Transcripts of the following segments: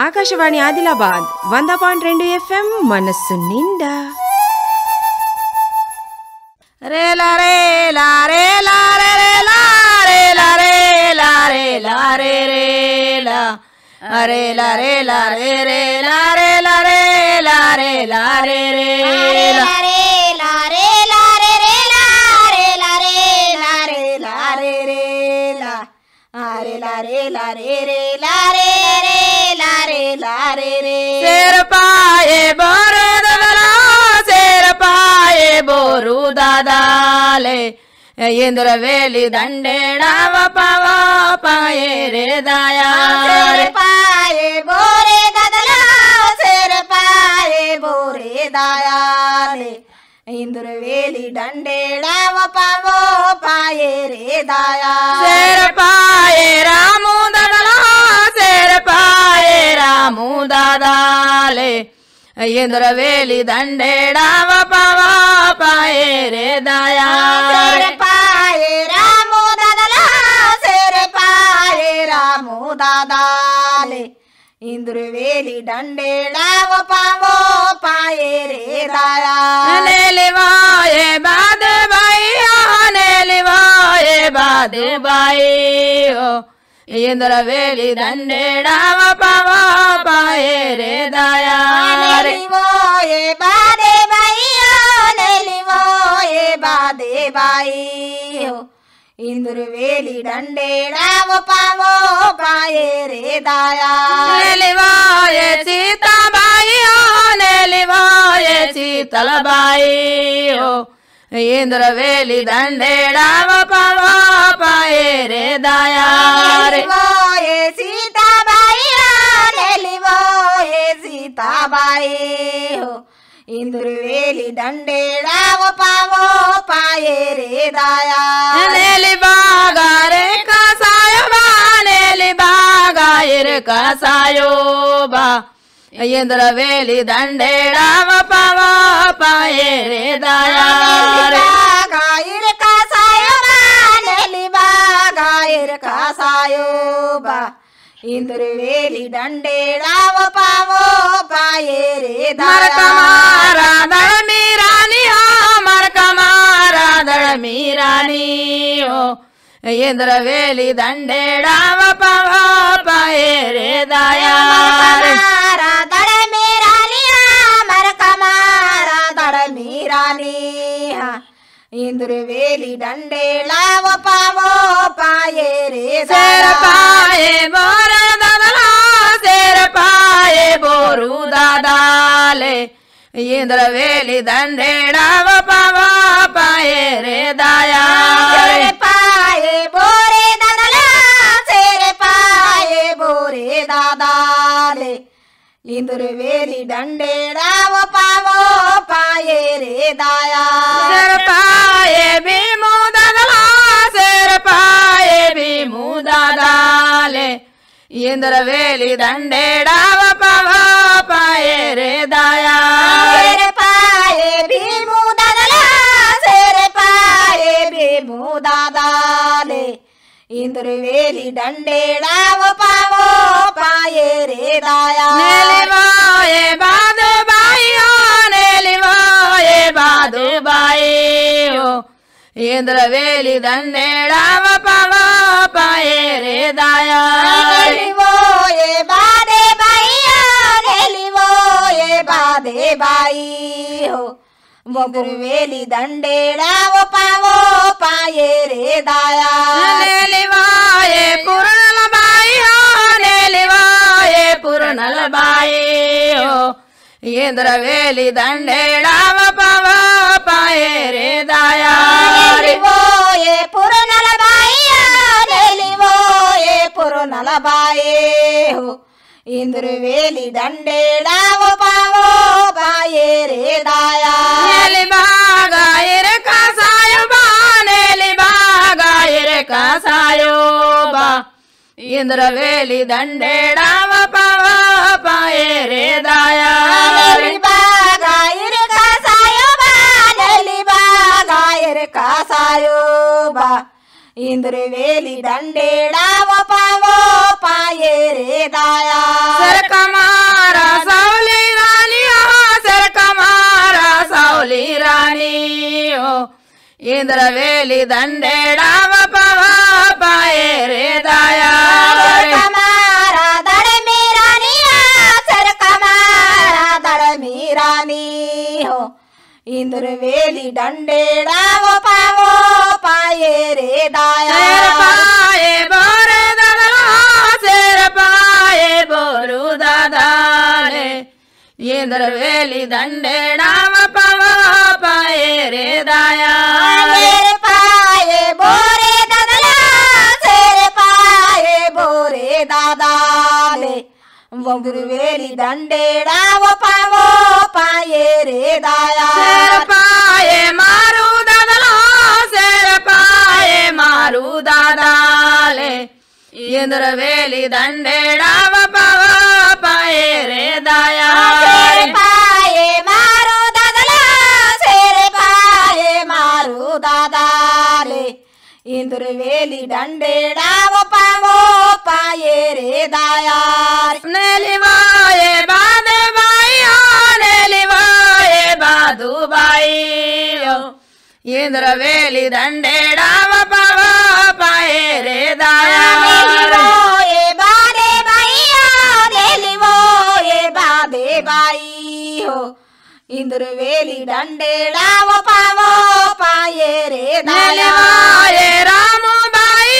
Akashvani Adilabad 100.2 FM మనస్సు నిండా. రేలా రేలా రేలా రేలా రేలా రేలా రేలా రేలా రేలా రేలా రేలా రేలా రేలా రేలా రేలా शेर पाए बोरू दादा शेर पाए बोरू दादा ले इंद्र वेली दंडेड़ाव पावा पाए रे दया पाए बोरे ददला शेर पाए बोरे दया ले इंद्र वेली दंडेड़ाव पावो पाए रे दया शेर पाए रामू दादा शेर पाए रामू दादा ले इंद्र वेली दंडेड़ाव पावा पाए रे दया शेर पाए रामू दादा शेर पाए रामू दादा ले इंद्र वेली दंडेड़ाव पावो पाए रे दया ने लिवाए बाद भाई ने लिवाए बाद भाई ओ इंद्र वेली दंडेड़ाव पावा पाए रे दया नेलिवो ये बादे बाई नेलिवो ये बादे बाई हो इंद्र वेली दंडेड़ाव पावो पाए रे दया लिवाए सीता बाई ने लिवाए शीतल बाई हो इंद्र वेली दंडेड़ाव पावा पाए रे दया नेलिवो ये सीता बाई नेलिवो ये सीता बाई हो इंद्र वेली दंडेड़ाव पावो पाए रे दया नेली बागारे कसायो बा नेली बागायर कसायो बा इंद्र वेली दंडेड़ाव पावा पाए रे दया गायर का सायो बा नेली गायर का सायो बा इंद्र वेली दंडेड़ाव पावो पाए रे मर दया कमारा दड़ मीरानी हो मर कमारा दड़ मीरानी हो इंद्र वेली दंडेड़ाव पावा पाए रे दया कमारा दड़ मेरा लिया मर कमारा दड़ मेरा लिया इंद्र वेली दंडेड़ाव पावो पाए रे शेर दया पाए बोरू दादा शेर पाए बोरू दादा ले इंद्र वेली दंडेड़ाव पावा पाए रे दया शेर पाए बोरे दादा शेर पाए बोरे दादा ले इंद्र वेली दंडेड़ाव पावो पाए रे दया शेर पाए भीमू दादा शेर पाए भीमू दादा ले इंद्र वेली दंडेड़ाव पावा पाए रे दया शेर पाए भीमू दादा शेर पाए भीमू दादा ले इंद्र वेली दंडेड़ाव पावो पाए रे दया नेलिवाए बादू बाई हो नेलिवाए बादू बाई हो इंद्र वेली दंडेड़ाव पावा पाए रे दया नेलिवो ये बादे बाई नेलिवो ये बादे बाई हो इंद्र वेली दंडेड़ाव पावो पाए रे दया नेलिवाए पूर्णल बाई हो नेलिवाए पूर्णल बाई हो इंद्र वेली दंडेड़ाव पावा पाए रे दया नेलिवो ये पुरनल बाई नेलिवो ये पुरनल बाई हो इंद्र वेली दंडेड़ाव पावो पाए रे दया नेली बागायर कसायो बा नेली बागायर कसायो बा इंद्र वेली दंडेड़ाव पावा पाए रे दया नेली गायर का सायो बा नेली गायर का सायो बा इंद्र वेली दंडेड़ाव पावो पाए रे दाया सर कमारा सावली रानी सर कमारा सावली रानी हो इंद्रवेली दंडेड़ाव पवा पाए रे दाया कमारा दड़ मीरानी सर कमारा दड़ मीरानी हो इंद्रवेली दंडेड़ाव पावो पाए रे दाया शेर पाए बोरे दादा शेर पाए बोरू दादा ले इंद्रवेली दंडेड़ाव पवा पाए रे दाया शेर पाए बोरे दादा शेर पाए बोरे दादा ले इंद्रवेली दंडेड़ाव पावो पाए रे दाया शेर पाए मारू दादा शेर पाए मारू दादा ले इंद्रवेली दंडेड़ाव पवा पाए रे दाया शेर पाए मारू दादा शेर पाए मारू दादा ले इंद्रवेली दंडेड़ाव पावो पाए रे दाया नेलिवाए बादे बाई नेलिवाए बादू बाई इंद्रवेली दंडेड़ाव पवा पाए रे दाया ये बादे बाई नेलिवो ये बादे बाई हो इंद्रवेली दंडेड़ाव पावो पाए रे दाया नेलिवाए रामू बाई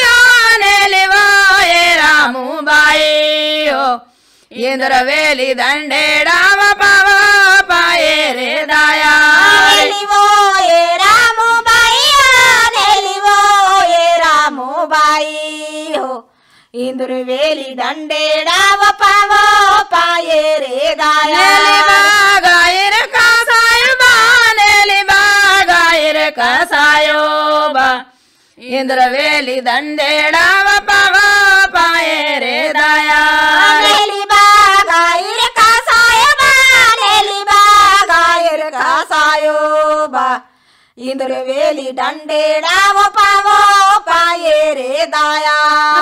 नेलिवाए रामू बाई हो इंद्रवेली दंडेड़ाव पवा पाए रे दाया नेलिवो ये रामू बाई नेलिवो ये रामू बाई हो इंद्रवेली दंडेड़ाव पावो पाए रे दाया गायर कासायोबा नेलिबा गायर कासायोबा इंद्रवेली दंडेड़ाव पवा पाए रे दाया नेलिबा गायर कासायोबा नेलिबा गायर कासायोबा इंद्रवेली दंडेड़ाव पावो पाए रे दाया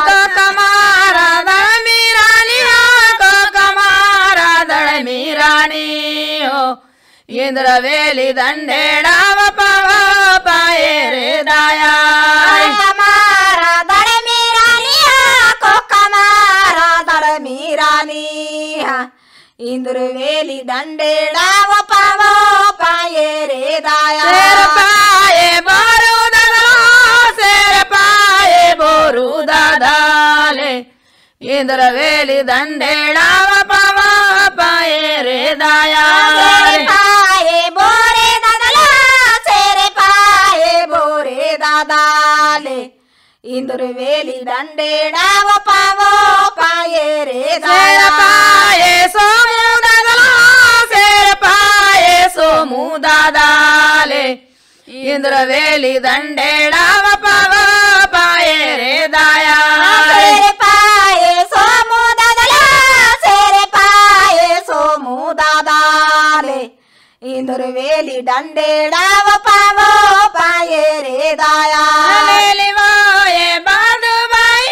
कमारा दड़ मीरानी को कमारा दड़ मीरानी हो इंद्रवेली दंडेड़ाव पवा पाए रे दाया कमारा दड़ मीरानी को कमारा दड़ मीरानी इंद्रवेली दंडेड़ाव पावो पाए रे दाया शेर पाए बोरू दादा शेर पाए बोरू दादा ले इंद्रवेली दंडेड़ाव पवा पाए रे दाया शेर पाए बोरे दादा शेर पाए बोरे दादा ले इंद्रवेली दंडेड़ाव पावो पाए रे शेर दाया पाए सोमू दादा शेर पाए सोमू दादा ले इंद्रवेली दंडेड़ाव पवा पाए रे दाया शेर पाए सोमू दादा शेर पाए सोमू दादा ले इंद्रवेली दंडेड़ाव पावो पाए रे दाया नेलिवाए बादू बाई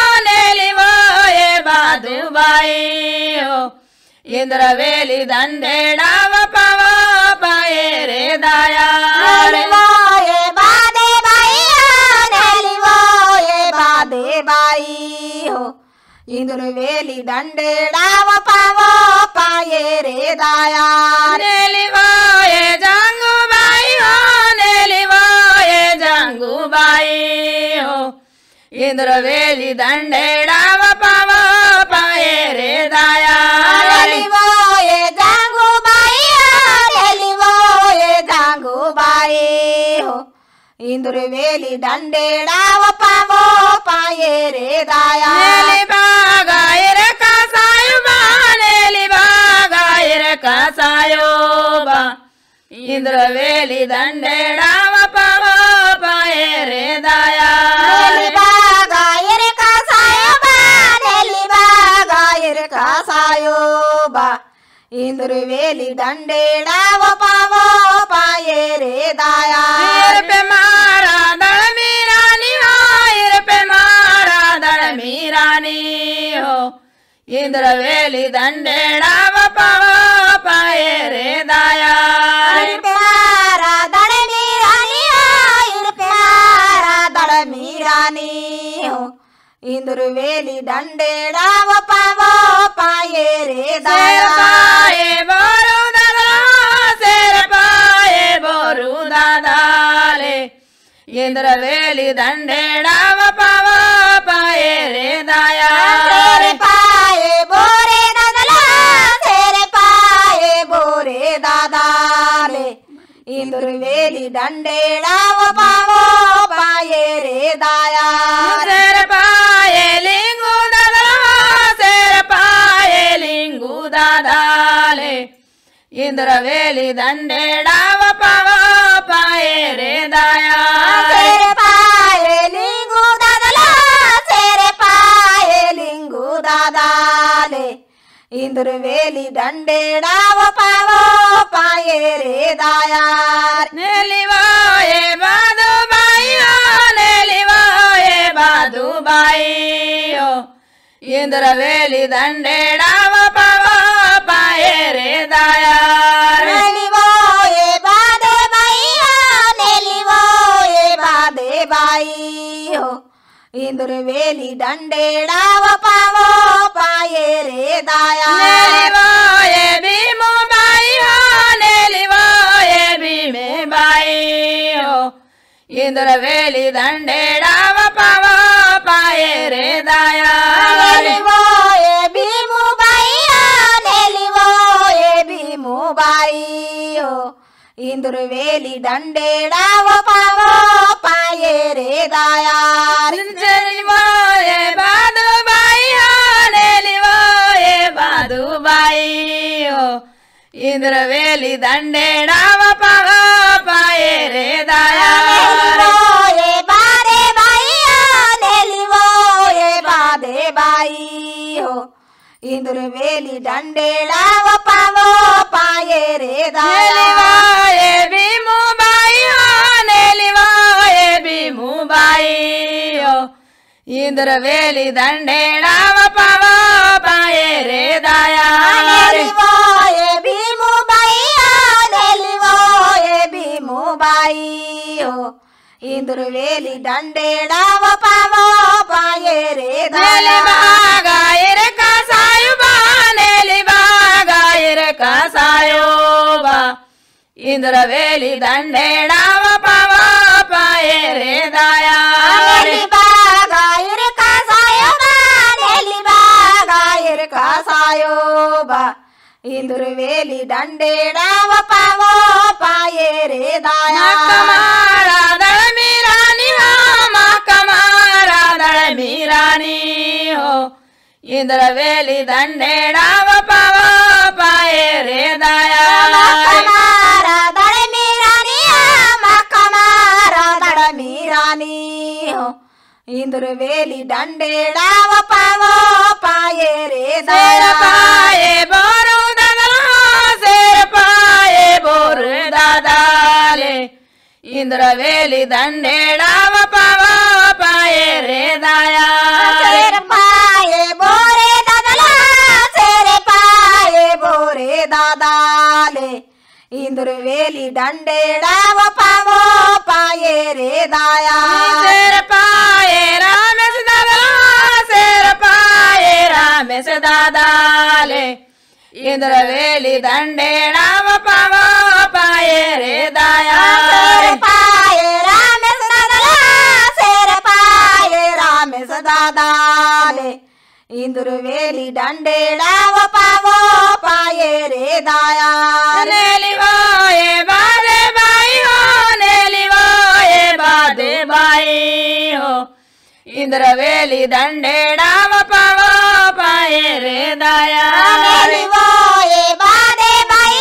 नेलिवाए बादू बाई हो इंद्रवेली दंडेड़ाव पवा पाए रे दाया नेलिवो ये बादे बाई नेलिवो ये बादे बाई हो इंद्रवेली दंडेड़ाव पावो पाए रे दाया नेलिवाए जांगू बाई हो नेलिवाए जांगू बाई हो इंद्रवेली दंडेड़ाव पवा पाए रे दाया नेलिवो ये जांगू बाई नेलिवो ये जांगू बाई हो इंद्रवेली दंडेड़ाव पावो पाए रे दाया नेलिबा गायर कासायोबा नेलिबा गायर कासायोबा इंद्रवेली दंडेड़ाव पवा पाए रे दाया नेलिबा गायर कासायोबा नेलिबा गायर कासायोबा इंद्रवेली दंडेड़ाव पावो पाए रे दाया हीर पे मारा दड़ मीरानी हो हीर पे मारा दड़ मीरानी इंद्र वेली दंडेड़ाव पावो पाए रे दाया प्यारा दड़ मीरानी हो प्यारा दड़ मीरानी हो इंद्र वेली दंडेड़ाव पावो पाए रे दाया पाए बोरू दादा शेर पाए बोरू दादा ले इंद्र वेली दंडेड़ाव पावो पाए रे दाया तेरे पाए बोरे दादा तेरे पाए बोरे दादा ले इंद्र वेली दंडेड़ाव पावो पाए रे दाया शेर पाए लिंगू दादा शेर पाए लिंगू दादा ले इंद्र वेली दंडेड़ाव पावो पाए रे दाया तेरे पाए लिंगू दादा तेरे पाए लिंगू दादा ले इंद्र वेली दंडेड़ाव पावो पाए रे दाया नेलिवाए बादू बाई नेलिवाए बादू बाई हो इंद्र वेली दंडेड़ाव पावो पाए रे दाया नेलिवोए बादे बाई नेलिवोए बादे बाई हो इंद्र वेली दंडेड़ाव पावो पाए रे दाया नेलिवाए भीमो बाई नेलिवाए भीमे बाई हो इंद्र वेली दंडेड़ाव पावो पाए रे दाया नेलिवोए भीमू बाई नेलिवोए भीमू बाई हो इंद्र वेली दंडेड़ाव पावो पाए रे दाया नेलिवाए बादू बाई नेलिवाए बादू बाई हो इंद्र वेली दंडेड़ाव पावो पाए रे दाया नेलिवोए बादे बाई नेलिवोए बादे बाई हो इंद्र वेली दंडेड़ाव पावो पाए रे दाया नेलिवाए भीमू बाई नेलिवाए भीमू बाई हो इंद्र वेली दंडेड़ाव पावो पाए रे दाया नेलिवोए भीमू बाई नेलिवोए भीमू बाई हो इंद्र वेली दंडेड़ाव पावो पाए रे दाया नेलिबागायर कसायो बा नेलिबागायर कसायो बा इंद्र वेली दंडेड़ाव पावो पाए रे दाया नेलिबागायर कासायो बा नेलिबागायर कासायो बा इंद्र वेली दंडेड़ाव पावो पाए रे दाया कमारा दल मीरानी हो कमारा दल मीरानी हो इंद्र वेली दंडेड़ाव पावो पाए रे दाया कमारा दड़ मीरानी कमारा दड़ मीरानी हो इंद्र वेली दंडेड़ाव पावो पाए रे शेर दाया पाए बोरू दादा शेर पाए बोरू दादा ले इंद्र वेली दंडेड़ाव पावो पाए रे दाया शेर पाए बोरे दादा शेर पाए बोरे दादा ले इंद्र वेली दंडेड़ाव पावो पाए रे दाया शेर पाए रामेश दादा शेर पाए रामेश दादा ले इंद्र वेली दंडेड़ाव पावो पाए रे दाया शेर पाए रामेश दादा शेर पाए रामेश दादा ले इंद्र वेली दंडेड़ाव पावो पाए रे दाया नेलिवाए बादे बाई हो नेलिवाए बादे बाई हो इंद्र वेली दंडेड़ाव पावो पाए रे दाया नेलिवोए बादे बाई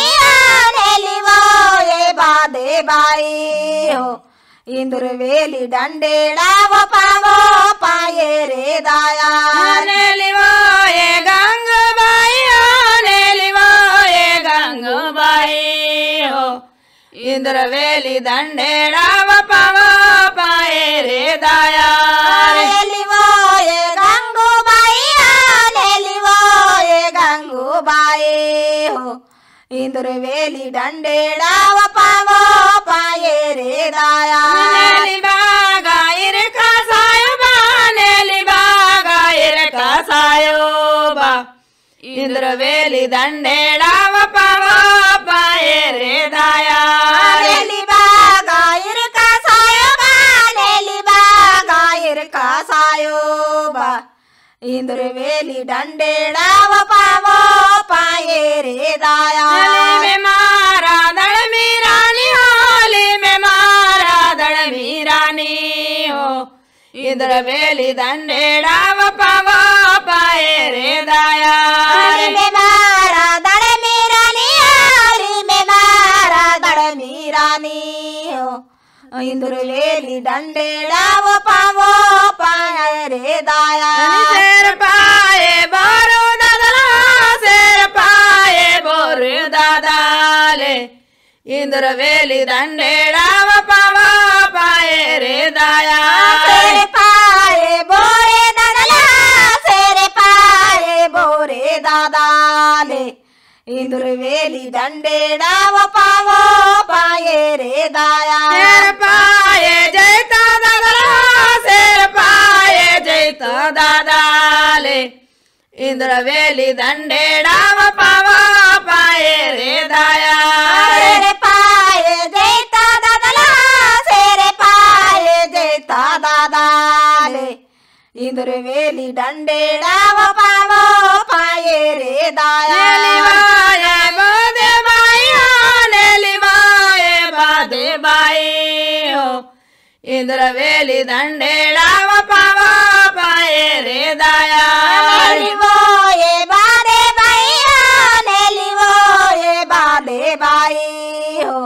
नेलिवोए बादे बाई हो इंद्र वेली दंडेड़ाव पावो पाए रे दाया नेलिवाए गंगबाई हो नेलिवाए गंगबाई हो इंद्र वेली दंडेड़ाव पावो पाए रे दाया नेलिवोए गंगूबाई नेलिवोए वेली डंडेड़ा वो पावो पाए रे दाया नेली बागा इरका सायो बा नेली बागा इरका सायो बा इंद्रवेली दंडेड़ा वो पावो पाए रे दाया नेली बागा इरका सायो बा नेली बागा इरका सायो बा इंद्रवेली डंडेड़ा वो पावो पाए रे दाया में मारा दड़ मीरानी होली में मारा दड़ मीरानी हो इंद्रवेली दंडेड़ा वो पावो पाए रे दाया में मारा दड़ मीरानी होली में मारा दड़ मीरानी हो इंद्रवेली डंडेड़ा वो पावो पाए रे दाया शेर पाए बोरू दादा शेर पाए बोरू दादा ले इंद्रवेली दंडेड़ा वो पावो पाए रे दाया शेर पाए बोरे दादा शेर पाए बोरे दादा ले इंद्रवेली डंडेड़ा वो पावो पाए रे दाया शेर पाए जयता दादा शेर पाए जयता दादा ले इंद्रवेली दंडेड़ा वो पावो पाए रे दाया शेर पाए जयता दादा शेर पाए जयता दादा ले इंद्रवेली डंडेड़ा वो पावो पाए रे दाया नेलिवाए बादे बाई हो नेलिवाए बादे बाई हो इंद्रवेली दंडेड़ा वो पावो पाए रे दाया नेलिवो ये बादे बाई हो नेलिवो ये बादे बाई हो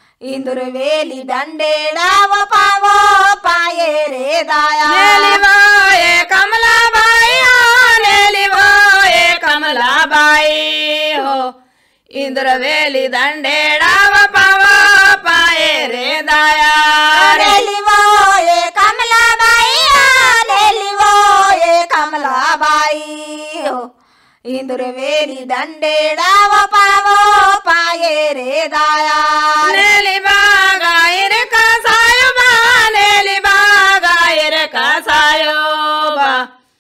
इंद्रवेली डंडेड़ा वो पावो पाए रे दाया नेलिवाए कमला बाई हो नेलिवाए कमला बाई हो इंद्रवेली दंडेड़ा वो पावो पाए रे दाया नेलिवो ये कमला बाई हो नेलिवो ये कमला बाई हो इंद्रवेली डंडेड़ा वो पावो पाए रे दाया नेली बागा इरका सायो बा नेली बागा इरका सायो बा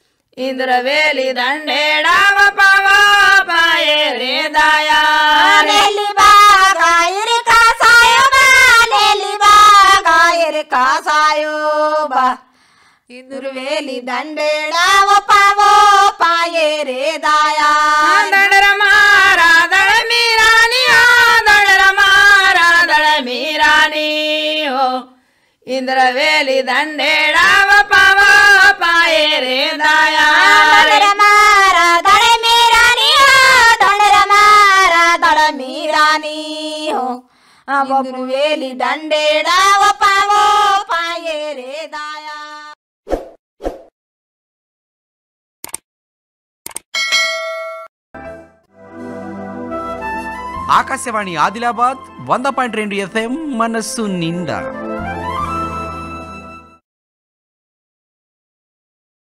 इंद्रवेली दंडेड़ा वो पावो पाए रे दाया नेली बागा इरका सायो बा नेली बागा इरका सायो बा इंद्रवेली डंडेड़ा वो पावो पाए रे दाया दड़ मारा दड़ मीरानी हो दड़ मारा दड़ मीरानी हो इंद्रवेली दंडेड़ा वो पावो पाए रे दाया दड़ मारा दड़ मीरानी हो दड़ मारा दड़ मीरानी हो अब इंद्रवेली डंडेड़ा वो पावो पाए रे दाया ఆకాశవాణి ఆదిలాబాద్ 100.2 FM మనస్సు నిండా